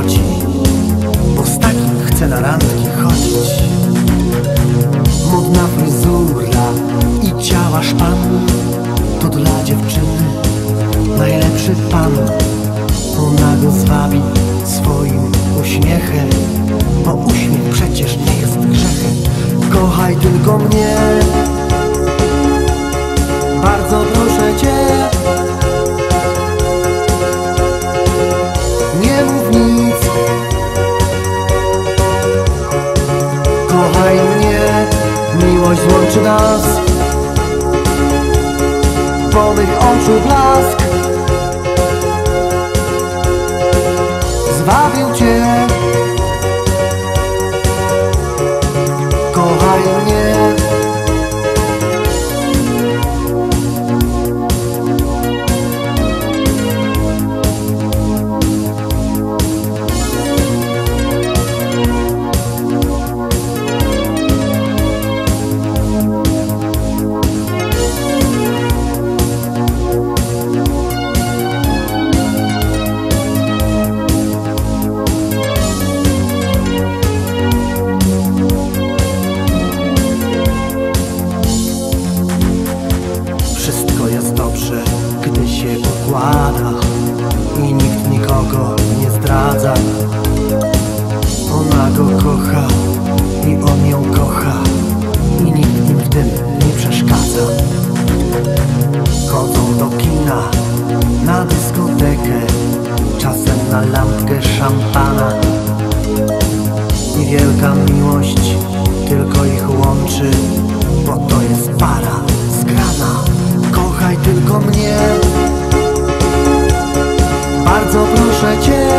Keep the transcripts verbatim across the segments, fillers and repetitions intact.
chodzi, bo z takim chcę na randki chodzić. Modna fryzura i ciała szpan to dla dziewczyny najlepszy pan. Ona go zwabi swoim uśmiechem, bo uśmiech przecież nie jest grzechem. Kochaj tylko mnie, bardzo proszę cię. Nie mów nic, kochaj mnie, miłość złączy nas. Po mych oczu blask zwabił cię. Kochaj mnie. Wszystko jest dobrze, gdy się układa i nikt nikogo nie zdradza. Ona go kocha i on ją kocha i nikt im w tym nie przeszkadza. Chodzą do kina, na dyskotekę, czasem na lampkę szampana. Niewielka miłość tylko ich łączy, bo to jest para zgrana. Kochaj tylko mnie, bardzo proszę cię.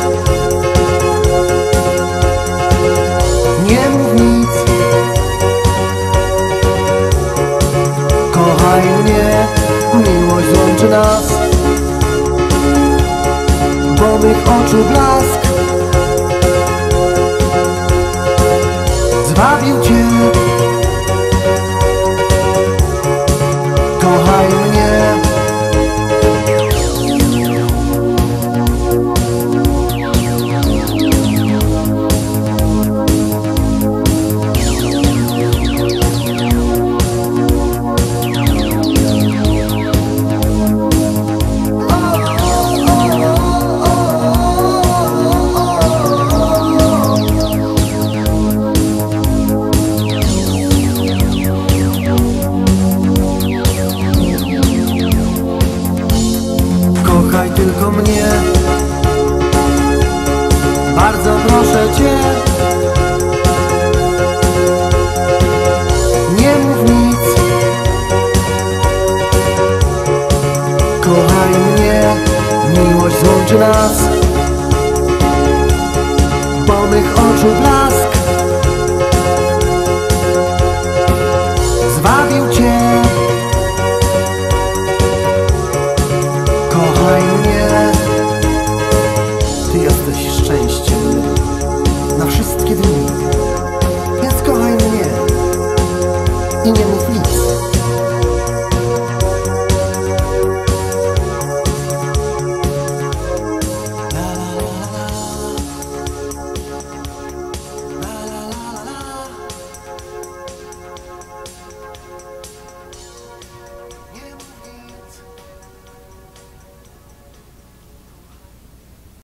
Nie mów nic, kochaj mnie, miłość łączy nas. Po mych oczu blask zwabił cię. Kochaj mnie. Kochaj tylko mnie, bardzo proszę cię. Nie mów nic, kochaj mnie, miłość złączy nas. Po mych oczu blask zwabił cię. Kochaj mnie, ty jesteś szczęściem.